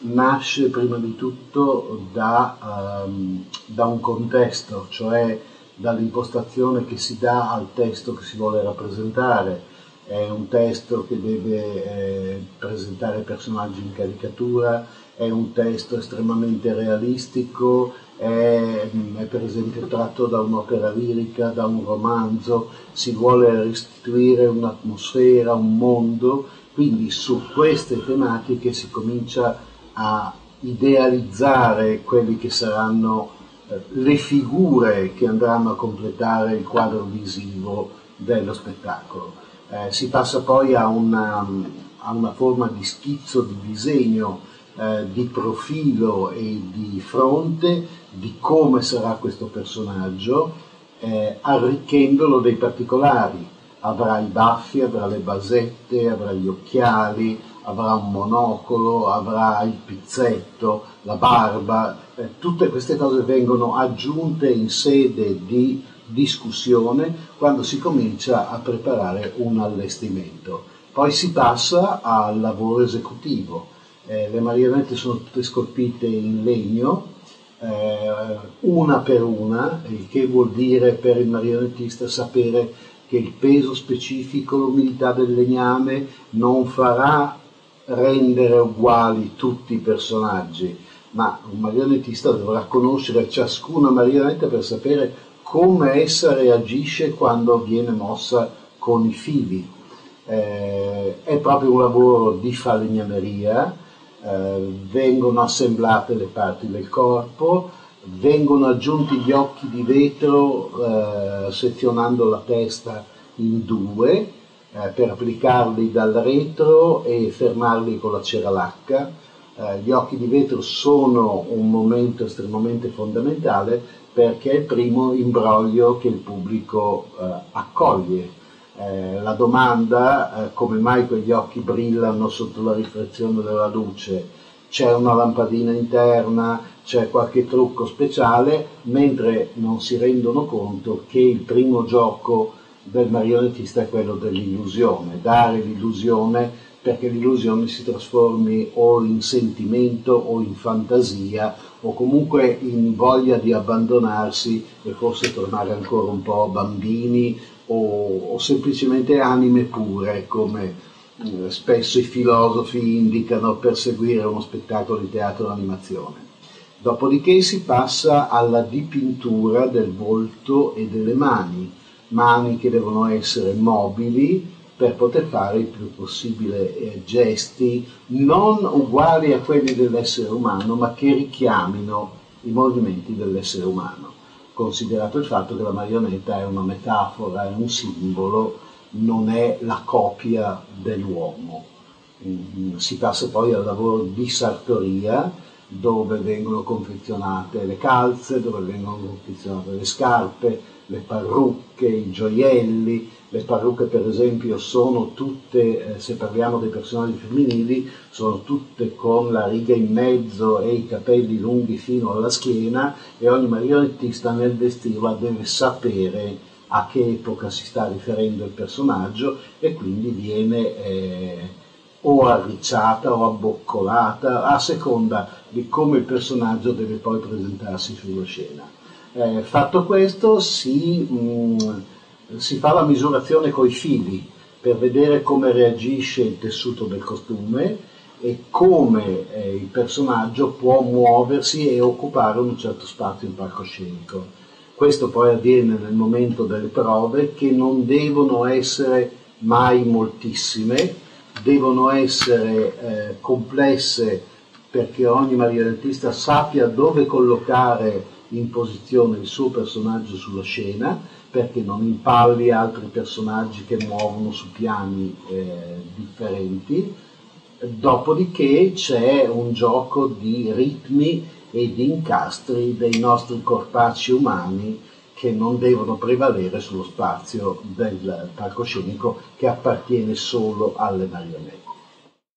nasce prima di tutto da un contesto, cioè dall'impostazione che si dà al testo che si vuole rappresentare. È un testo che deve presentare personaggi in caricatura, è un testo estremamente realistico, è per esempio tratto da un'opera lirica, da un romanzo, si vuole restituire un'atmosfera, un mondo, quindi su queste tematiche si comincia a idealizzare quelli che saranno le figure che andranno a completare il quadro visivo dello spettacolo. Si passa poi a una forma di schizzo, di disegno, di profilo e di fronte di come sarà questo personaggio, arricchendolo dei particolari. Avrà i baffi, avrà le basette, avrà gli occhiali, avrà un monocolo, avrà il pizzetto, la barba. Tutte queste cose vengono aggiunte in sede di discussione quando si comincia a preparare un allestimento. Poi si passa al lavoro esecutivo. Le marionette sono tutte scolpite in legno, una per una, il che vuol dire per il marionettista sapere che il peso specifico, l'umidità del legname non farà rendere uguali tutti i personaggi, ma un marionettista dovrà conoscere ciascuna marionetta per sapere come essa reagisce quando viene mossa con i fili. È proprio un lavoro di falegnameria, vengono assemblate le parti del corpo, vengono aggiunti gli occhi di vetro sezionando la testa in due per applicarli dal retro e fermarli con la cera lacca. Gli occhi di vetro sono un momento estremamente fondamentale perché è il primo imbroglio che il pubblico accoglie. La domanda, come mai quegli occhi brillano sotto la riflessione della luce? C'è una lampadina interna, c'è qualche trucco speciale, mentre non si rendono conto che il primo gioco del marionettista è quello dell'illusione, dare l'illusione perché l'illusione si trasformi o in sentimento o in fantasia o comunque in voglia di abbandonarsi e forse tornare ancora un po' bambini o semplicemente anime pure, come spesso i filosofi indicano per seguire uno spettacolo di teatro d'animazione. Dopodiché si passa alla dipintura del volto e delle mani che devono essere mobili per poter fare il più possibile gesti non uguali a quelli dell'essere umano, ma che richiamino i movimenti dell'essere umano. Considerato il fatto che la marionetta è una metafora, è un simbolo, non è la copia dell'uomo. Si passa poi al lavoro di sartoria, dove vengono confezionate le calze, dove vengono confezionate le scarpe, le parrucche, i gioielli. Le parrucche per esempio sono tutte, se parliamo dei personaggi femminili, sono tutte con la riga in mezzo e i capelli lunghi fino alla schiena, e ogni marionettista nel vestirla deve sapere a che epoca si sta riferendo il personaggio e quindi viene o arricciata o abboccolata a seconda di come il personaggio deve poi presentarsi sulla scena. Fatto questo si fa la misurazione coi fili per vedere come reagisce il tessuto del costume e come il personaggio può muoversi e occupare un certo spazio in palcoscenico. Questo poi avviene nel momento delle prove, che non devono essere mai moltissime, devono essere complesse perché ogni marionettista sappia dove collocare in posizione il suo personaggio sulla scena, perché non impalli altri personaggi che muovono su piani differenti. Dopodiché c'è un gioco di ritmi e di incastri dei nostri corpacci umani che non devono prevalere sullo spazio del palcoscenico che appartiene solo alle marionette.